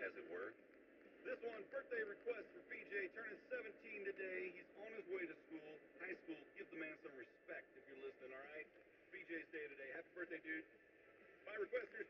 as it were. This one, birthday request for PJ, turning 17 today. He's on his way to school, high school. Give the man some respect if you're listening, all right? PJ's day today. Happy birthday, dude. My request, here's